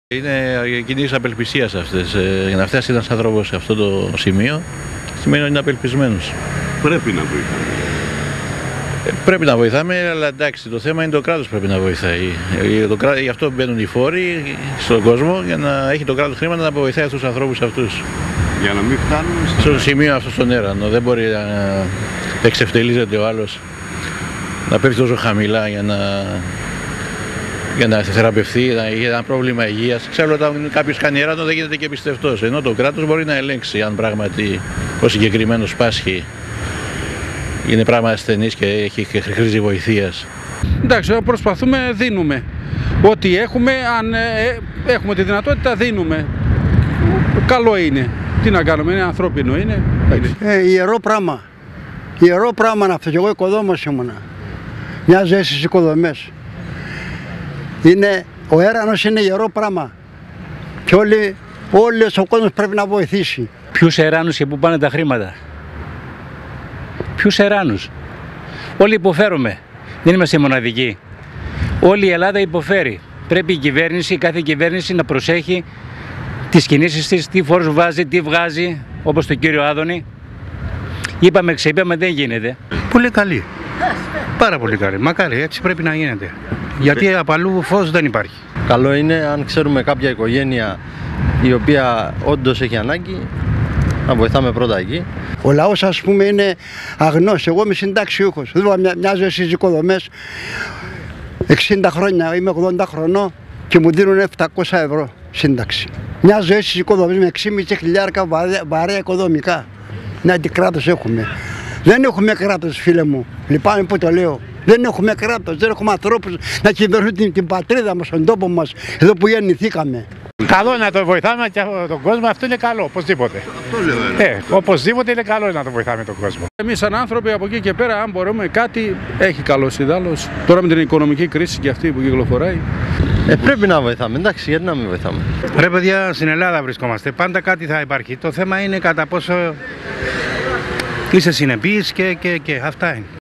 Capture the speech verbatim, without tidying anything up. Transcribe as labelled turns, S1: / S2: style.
S1: Είναι κινήσεις απελπισίας αυτές. Για να φτάσει ένας άνθρωπος σε αυτό το σημείο σημαίνει ότι είναι απελπισμένος.
S2: Πρέπει να βοηθάμε.
S1: Ε, πρέπει να βοηθάμε, αλλά εντάξει, το θέμα είναι το κράτος πρέπει να βοηθάει. Το κράτος, γι' αυτό μπαίνουν οι φόροι στον κόσμο, για να έχει το κράτος χρήματα να βοηθάει αυτούς τους ανθρώπους αυτούς.
S2: Για να μην φτάνουν
S1: στο σημείο αυτό στον έρανο. Δεν μπορεί να εξευτελίζεται ο άλλος, να πέφτει τόσο χαμηλά για να, για να θεραπευθεί, για ένα πρόβλημα υγείας. Ξέρω ότι όταν κάποιος κάνει έρανο δεν γίνεται και πιστευτός, ενώ το κράτος μπορεί να ελέγξει αν πράγματι ο συγκεκριμένος πάσχει, είναι πράγμα ασθενής και έχει και χρήση βοηθείας.
S3: Εντάξει, προσπαθούμε, δίνουμε. Ό,τι έχουμε, αν ε, έχουμε τη δυνατότητα, δίνουμε. Καλό είναι. Τι να κάνουμε, είναι ανθρώπινο, είναι.
S4: Ε, ιερό πράγμα. Ιερό πράγμα είναι αυτό. Και εγώ οικοδόμος ήμουνα. Μια ζωή στις οικοδομές. Είναι, ο έρανος είναι ιερό πράγμα. Και όλοι, όλος ο κόσμος πρέπει να βοηθήσει.
S5: Ποιους εράνους και πού πάνε τα χρήματα? Ποιους εράνους? Όλοι υποφέρουμε. Δεν είμαστε μοναδικοί. Όλη η Ελλάδα υποφέρει. Πρέπει η κυβέρνηση, κάθε κυβέρνηση να προσέχει τις κινήσεις της, τι φόρους βάζει, τι βγάζει, όπως το κύριο Άδωνη. Είπαμε, ξείπαμε, δεν γίνεται.
S6: Πολύ καλή. Πάρα πολύ καλή. Μακάρι, έτσι πρέπει να γίνεται. Γιατί από αλλού φως δεν υπάρχει.
S7: Καλό είναι αν ξέρουμε κάποια οικογένεια η οποία όντως έχει ανάγκη, να βοηθάμε πρώτα εκεί.
S4: Ο λαός, ας πούμε, είναι αγνός. Εγώ είμαι συνταξιούχος. Δούλευα μια, μια ζωή στις οικοδομές εξήντα χρόνια, είμαι ογδόντα χρονών και μου δίνουν επτακόσια ευρώ σύνταξη. Μια ζωή στις οικοδομές με έξι και πέντε χιλιάρικα βαρέα, βαρέα οικοδομικά. Να τι κράτος έχουμε? Δεν έχουμε κράτος, φίλε μου. Λυπάμαι που το λέω. Δεν έχουμε κράτος, δεν έχουμε ανθρώπους να κυβερνούν την, την πατρίδα μας, τον τόπο μας, εδώ που γεννηθήκαμε.
S8: Καλό να το βοηθάμε και τον κόσμο, αυτό είναι καλό, οπωσδήποτε.
S2: Αυτό λέω.
S8: Ε, οπωσδήποτε είναι καλό να το βοηθάμε τον κόσμο.
S3: Εμείς σαν άνθρωποι από εκεί και πέρα, αν μπορούμε κάτι, έχει καλός ιδάλλος. Τώρα με την οικονομική κρίση και αυτή που κυκλοφοράει.
S7: Ε, πρέπει να βοηθάμε, εντάξει, γιατί να μην βοηθάμε.
S6: Ρε παιδιά, στην Ελλάδα βρισκόμαστε. Πάντα κάτι θα υπάρχει. Το θέμα είναι κατά πόσο είσαι συνεπής και, και, και αυτά είναι.